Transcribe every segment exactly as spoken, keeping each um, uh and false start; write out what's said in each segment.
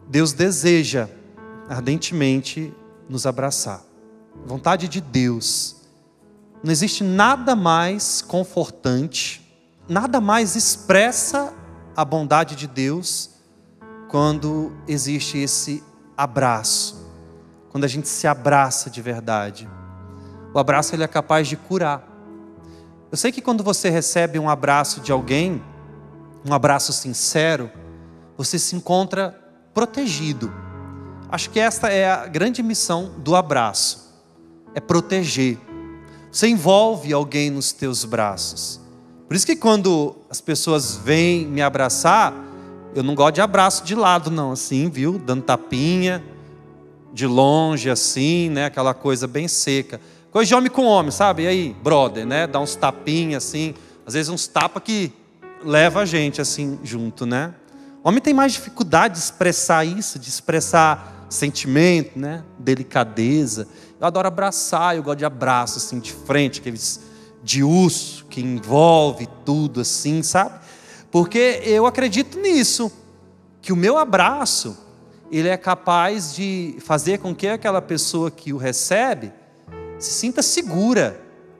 Deus deseja ardentemente nos abraçar. Vontade de Deus. Não existe nada mais confortante, nada mais expressa a bondade de Deus quando existe esse abraço, quando a gente se abraça de verdade. O abraço, ele é capaz de curar. Eu sei que quando você recebe um abraço de alguém, um abraço sincero, você se encontra protegido. Acho que esta é a grande missão do abraço, é proteger. Você envolve alguém nos teus braços. Por isso que quando as pessoas vêm me abraçar, eu não gosto de abraço de lado não, assim, viu? Dando tapinha, de longe assim, né? Aquela coisa bem seca. Coisa de homem com homem, sabe? E aí, brother, né? Dá uns tapinhas assim, às vezes uns tapas que leva a gente assim junto, né? Homem tem mais dificuldade de expressar isso, de expressar sentimento, né? Delicadeza. Eu adoro abraçar, eu gosto de abraço assim de frente, aqueles de urso que envolve tudo assim, sabe? Porque eu acredito nisso, que o meu abraço, ele é capaz de fazer com que aquela pessoa que o recebe se sinta segura,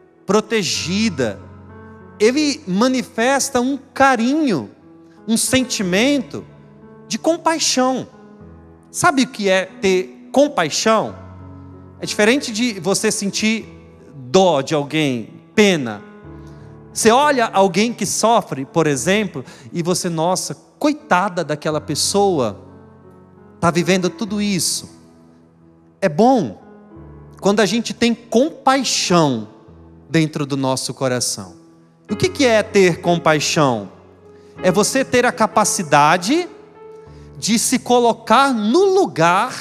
protegida. Ele manifesta um carinho, um sentimento de compaixão. Sabe o que é ter compaixão? É diferente de você sentir dó de alguém, pena. Você olha alguém que sofre, por exemplo, e você, nossa, coitada daquela pessoa, está vivendo tudo isso. É bom quando a gente tem compaixão dentro do nosso coração. O que que é ter compaixão? É você ter a capacidade de se colocar no lugar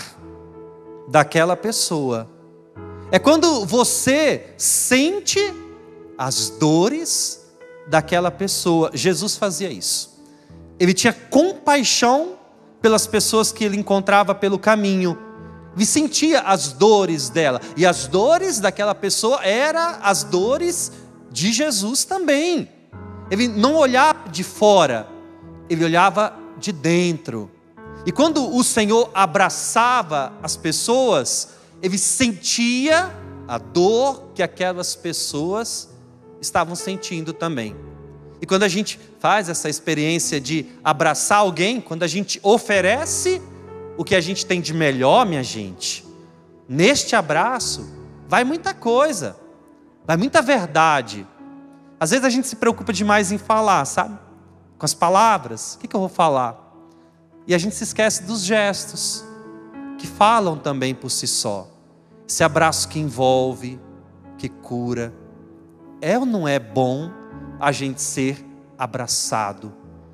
daquela pessoa. É quando você sente as dores daquela pessoa. Jesus fazia isso. Ele tinha compaixão pelas pessoas que ele encontrava pelo caminho. Ele sentia as dores dela. E as dores daquela pessoa eram as dores de Jesus também. Ele não olhava de fora, ele olhava de dentro. E quando o Senhor abraçava as pessoas, ele sentia a dor que aquelas pessoas estavam sentindo também. E quando a gente faz essa experiência de abraçar alguém, quando a gente oferece o que a gente tem de melhor, minha gente, neste abraço vai muita coisa, vai muita verdade. Às vezes a gente se preocupa demais em falar, sabe? Com as palavras, o que que eu vou falar? E a gente se esquece dos gestos, que falam também por si só. Esse abraço que envolve, que cura. É ou não é bom a gente ser abraçado?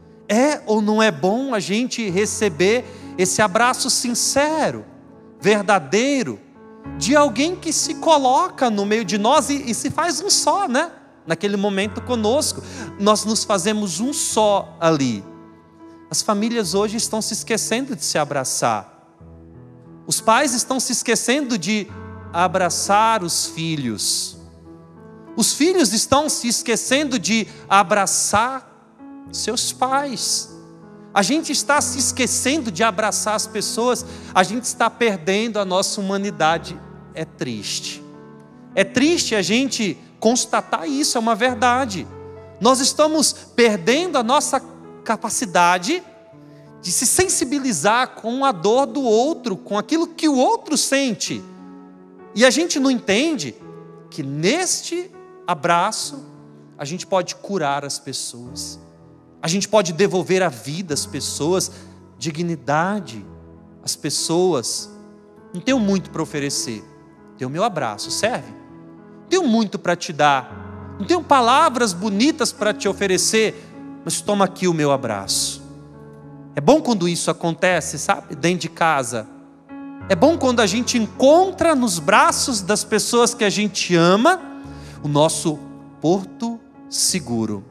É ou não é bom a gente receber esse abraço sincero, verdadeiro, de alguém que se coloca no meio de nós e, e se faz um só, né? Naquele momento conosco, nós nos fazemos um só ali. As famílias hoje estão se esquecendo de se abraçar. Os pais estão se esquecendo de abraçar os filhos. Os filhos estão se esquecendo de abraçar seus pais. A gente está se esquecendo de abraçar as pessoas. A gente está perdendo a nossa humanidade. É triste. É triste a gente constatar isso, é uma verdade. Nós estamos perdendo a nossa capacidade de se sensibilizar com a dor do outro, com aquilo que o outro sente. E a gente não entende que neste abraço a gente pode curar as pessoas. A gente pode devolver a vida às pessoas, dignidade às pessoas. Não tenho muito para oferecer. Tenho o meu abraço, serve? Não tenho muito para te dar. Não tenho palavras bonitas para te oferecer, mas toma aqui o meu abraço. É bom quando isso acontece, sabe? Dentro de casa. É bom quando a gente encontra nos braços das pessoas que a gente ama o nosso porto seguro.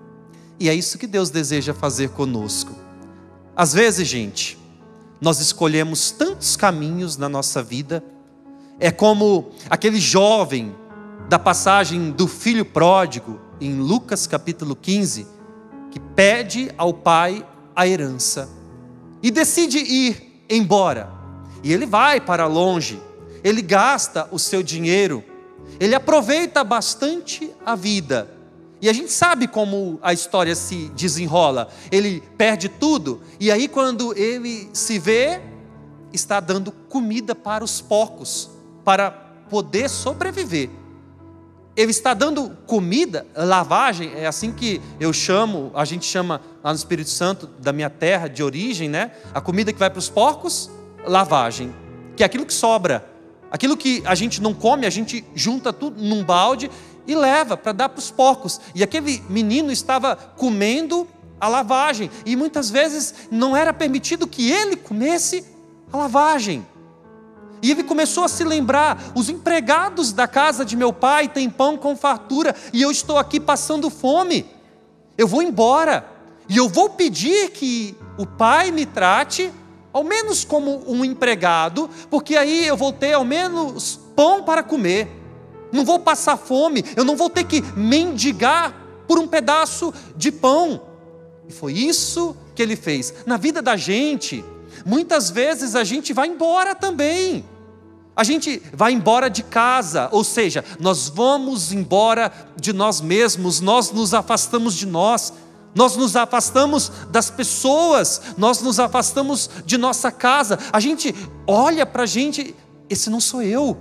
E é isso que Deus deseja fazer conosco. Às vezes, gente, nós escolhemos tantos caminhos na nossa vida. É como aquele jovem da passagem do filho pródigo, em Lucas capítulo quinze, que pede ao pai a herança e decide ir embora. E ele vai para longe, ele gasta o seu dinheiro, ele aproveita bastante a vida. E a gente sabe como a história se desenrola. Ele perde tudo, e aí quando ele se vê, está dando comida para os porcos, para poder sobreviver. Ele está dando comida, lavagem, é assim que eu chamo, a gente chama lá no Espírito Santo, da minha terra de origem, né? A comida que vai para os porcos, lavagem, que é aquilo que sobra. Aquilo que a gente não come, a gente junta tudo num balde e leva para dar para os porcos. E aquele menino estava comendo a lavagem, e muitas vezes não era permitido que ele comesse a lavagem. E ele começou a se lembrar: os empregados da casa de meu pai têm pão com fartura, e eu estou aqui passando fome. Eu vou embora, e eu vou pedir que o pai me trate ao menos como um empregado, porque aí eu vou ter ao menos pão para comer. Não vou passar fome, eu não vou ter que mendigar por um pedaço de pão. E foi isso que ele fez. Na vida da gente, muitas vezes a gente vai embora também. A gente vai embora de casa, ou seja, nós vamos embora de nós mesmos, nós nos afastamos de nós, nós nos afastamos das pessoas, nós nos afastamos de nossa casa. A gente olha para a gente: esse não sou eu.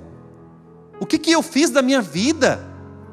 O que que eu fiz da minha vida?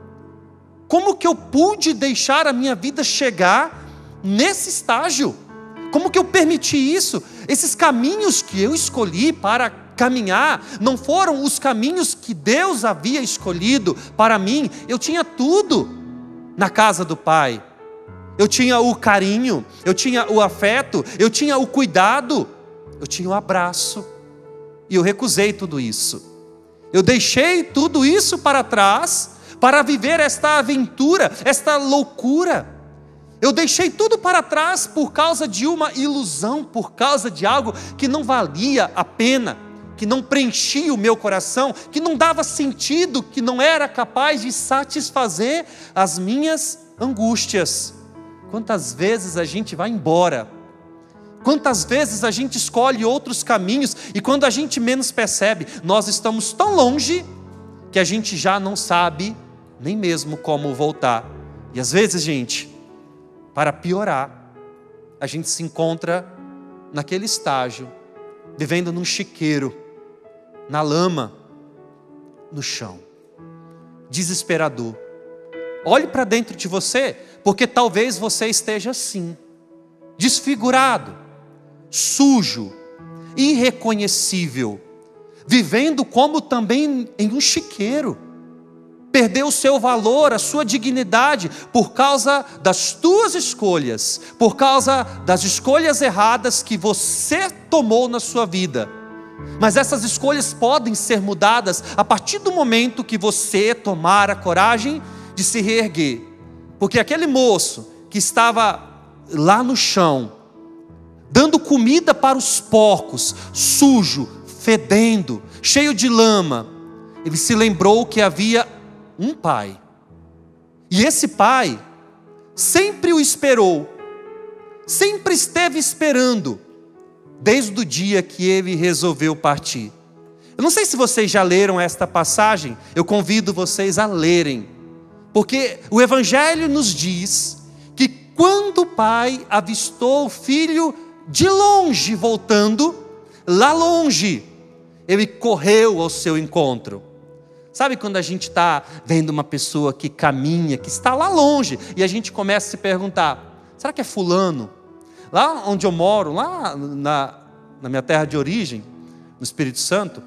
Como que eu pude deixar a minha vida chegar nesse estágio? Como que eu permiti isso? Esses caminhos que eu escolhi para caminhar não foram os caminhos que Deus havia escolhido para mim. Eu tinha tudo na casa do Pai. Eu tinha o carinho, eu tinha o afeto, eu tinha o cuidado, eu tinha o abraço. E eu recusei tudo isso. Eu deixei tudo isso para trás para viver esta aventura, esta loucura. Eu deixei tudo para trás por causa de uma ilusão, por causa de algo que não valia a pena, que não preenchia o meu coração, que não dava sentido, que não era capaz de satisfazer as minhas angústias. Quantas vezes a gente vai embora? Quantas vezes a gente escolhe outros caminhos e quando a gente menos percebe, nós estamos tão longe que a gente já não sabe nem mesmo como voltar. E às vezes, gente, para piorar, a gente se encontra naquele estágio, vivendo num chiqueiro, na lama, no chão, desesperador. Olhe para dentro de você, porque talvez você esteja assim, desfigurado, sujo, irreconhecível, vivendo como também em um chiqueiro. Perdeu o seu valor, a sua dignidade, por causa das tuas escolhas, por causa das escolhas erradas que você tomou na sua vida. Mas essas escolhas podem ser mudadas a partir do momento que você tomar a coragem de se reerguer. Porque aquele moço que estava lá no chão, dando comida para os porcos, sujo, fedendo, cheio de lama, ele se lembrou que havia um pai. E esse pai sempre o esperou, sempre esteve esperando, desde o dia que ele resolveu partir. Eu não sei se vocês já leram esta passagem, eu convido vocês a lerem, porque o Evangelho nos diz que quando o pai avistou o filho de longe voltando, lá longe, ele correu ao seu encontro. Sabe quando a gente está vendo uma pessoa que caminha, que está lá longe, e a gente começa a se perguntar: será que é fulano? Lá onde eu moro, lá na, na minha terra de origem, no Espírito Santo,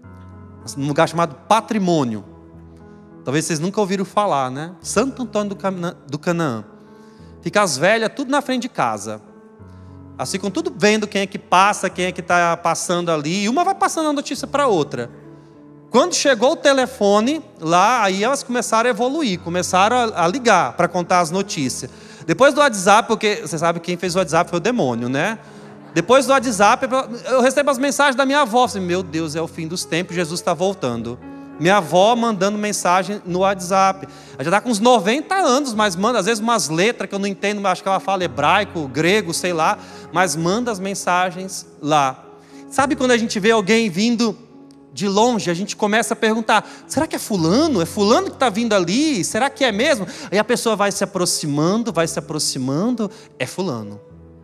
num lugar chamado Patrimônio. Talvez vocês nunca ouviram falar, né? Santo Antônio do, Cana, do Canaã. Fica as velhas tudo na frente de casa. Elas ficam tudo vendo quem é que passa, quem é que está passando ali, e uma vai passando a notícia para outra. Quando chegou o telefone lá, aí elas começaram a evoluir, começaram a, a ligar para contar as notícias. Depois do WhatsApp, porque você sabe que quem fez o WhatsApp foi o demônio, né? Depois do WhatsApp, eu recebo as mensagens da minha avó. Assim, meu Deus, é o fim dos tempos, Jesus está voltando. Minha avó mandando mensagem no WhatsApp. Ela já está com uns noventa anos, mas manda às vezes umas letras que eu não entendo, acho que ela fala hebraico, grego, sei lá, mas manda as mensagens lá. Sabe quando a gente vê alguém vindo de longe, a gente começa a perguntar, será que é fulano? É fulano que está vindo ali? Será que é mesmo? Aí a pessoa vai se aproximando, vai se aproximando, é fulano.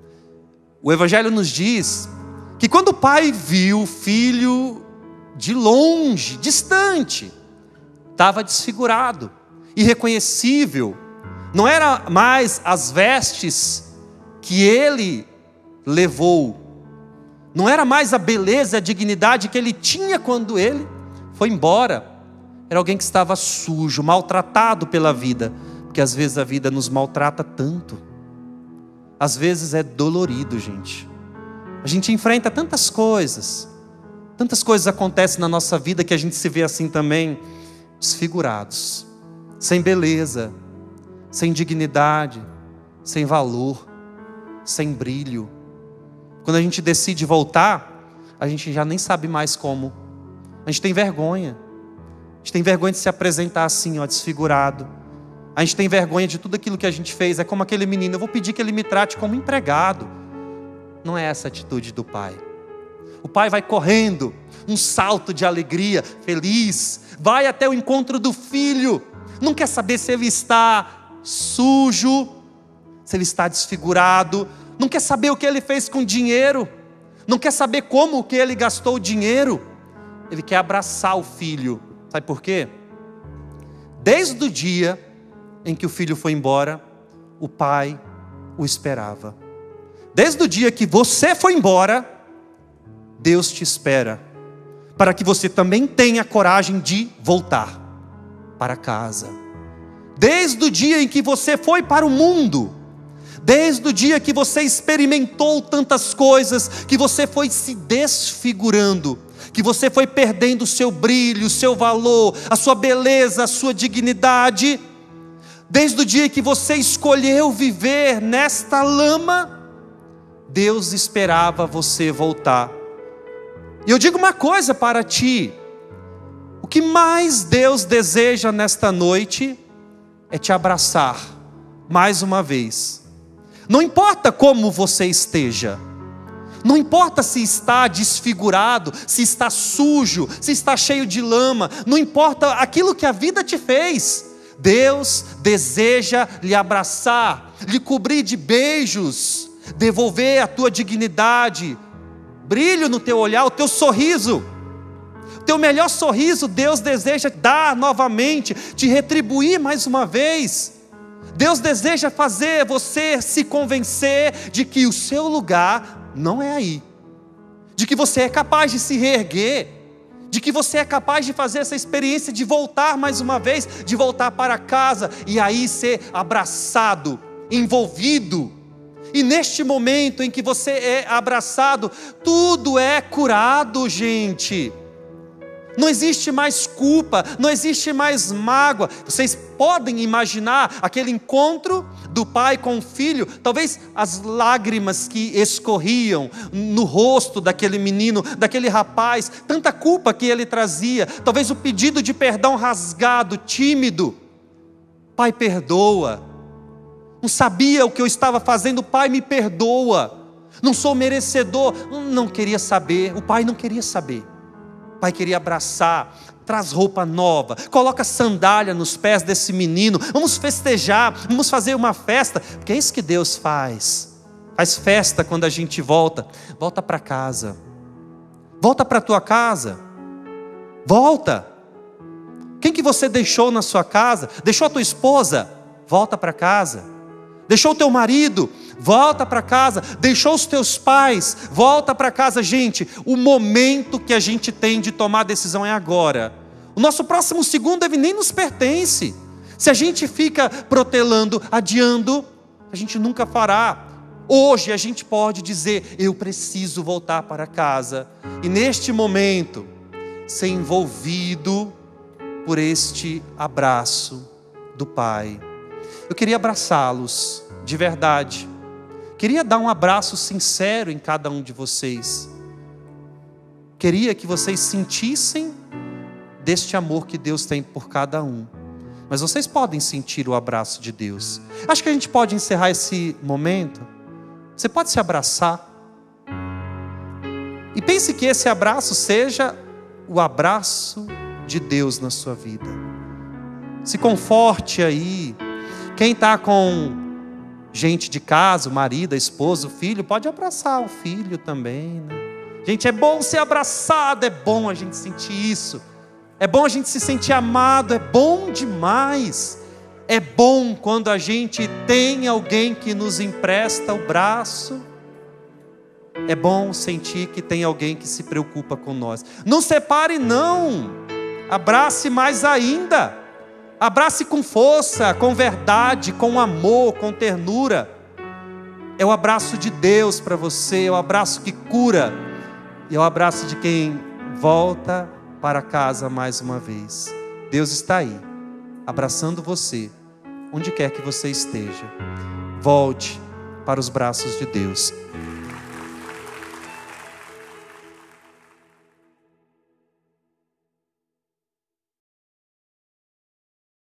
O Evangelho nos diz que quando o pai viu o filho de longe, distante, estava desfigurado, irreconhecível, não era mais as vestes que ele levou, não era mais a beleza, a dignidade que ele tinha quando ele foi embora. Era alguém que estava sujo, maltratado pela vida. Porque às vezes a vida nos maltrata tanto. Às vezes é dolorido, gente. A gente enfrenta tantas coisas. Tantas coisas acontecem na nossa vida que a gente se vê assim também, desfigurados. Sem beleza, sem dignidade, sem valor, sem brilho. Quando a gente decide voltar, a gente já nem sabe mais como. A gente tem vergonha. A gente tem vergonha de se apresentar assim, ó, desfigurado. A gente tem vergonha de tudo aquilo que a gente fez. É como aquele menino, eu vou pedir que ele me trate como empregado. Não é essa a atitude do pai. O pai vai correndo, um salto de alegria, feliz. Vai até o encontro do filho. Não quer saber se ele está sujo, se ele está desfigurado. Não quer saber o que ele fez com o dinheiro. Não quer saber como que ele gastou o dinheiro. Ele quer abraçar o filho. Sabe por quê? Desde o dia em que o filho foi embora, o pai o esperava. Desde o dia que você foi embora, Deus te espera, para que você também tenha coragem de voltar para casa. Desde o dia em que você foi para o mundo, desde o dia que você experimentou tantas coisas, que você foi se desfigurando, que você foi perdendo o seu brilho, o seu valor, a sua beleza, a sua dignidade, desde o dia que você escolheu viver nesta lama, Deus esperava você voltar. E eu digo uma coisa para ti, o que mais Deus deseja nesta noite é te abraçar mais uma vez. Não importa como você esteja, não importa se está desfigurado, se está sujo, se está cheio de lama, não importa aquilo que a vida te fez, Deus deseja lhe abraçar, lhe cobrir de beijos, devolver a tua dignidade, brilho no teu olhar, o teu sorriso, o teu melhor sorriso Deus deseja dar novamente, te retribuir mais uma vez. Deus deseja fazer você se convencer de que o seu lugar não é aí, de que você é capaz de se reerguer, de que você é capaz de fazer essa experiência de voltar mais uma vez, de voltar para casa e aí ser abraçado, envolvido. E neste momento em que você é abraçado, tudo é curado, gente. Não existe mais culpa, não existe mais mágoa. Vocês podem imaginar aquele encontro do pai com o filho, talvez as lágrimas que escorriam no rosto daquele menino, daquele rapaz, tanta culpa que ele trazia, talvez o pedido de perdão rasgado, tímido. Pai, perdoa. Não sabia o que eu estava fazendo, pai, me perdoa. Não sou merecedor. Não queria saber, o pai não queria saber. O pai queria abraçar, traz roupa nova, coloca sandália nos pés desse menino, vamos festejar, vamos fazer uma festa, porque é isso que Deus faz. Faz festa quando a gente volta. Volta para casa. Volta para a tua casa. Volta. Quem que você deixou na sua casa? Deixou a tua esposa? Volta para casa. Deixou o teu marido? Volta para casa. Deixou os teus pais? Volta para casa. Gente, o momento que a gente tem de tomar a decisão é agora. O nosso próximo segundo ele nem nos pertence. Se a gente fica protelando, adiando, a gente nunca fará. Hoje a gente pode dizer, eu preciso voltar para casa. E neste momento, ser envolvido por este abraço do Pai. Eu queria abraçá-los de verdade. Queria dar um abraço sincero em cada um de vocês. Queria que vocês sentissem deste amor que Deus tem por cada um. Mas vocês podem sentir o abraço de Deus. Acho que a gente pode encerrar esse momento. Você pode se abraçar. E pense que esse abraço seja o abraço de Deus na sua vida. Se conforte aí. Quem está com gente de casa, o marido, a esposa, o filho, pode abraçar o filho também, né? Gente, é bom ser abraçado, é bom a gente sentir isso. É bom a gente se sentir amado, é bom demais. É bom quando a gente tem alguém que nos empresta o braço. É bom sentir que tem alguém que se preocupa com nós. Não separe não, abrace mais ainda. Abrace com força, com verdade, com amor, com ternura. É o abraço de Deus para você, é o abraço que cura. E é o abraço de quem volta para casa mais uma vez. Deus está aí, abraçando você, onde quer que você esteja. Volte para os braços de Deus.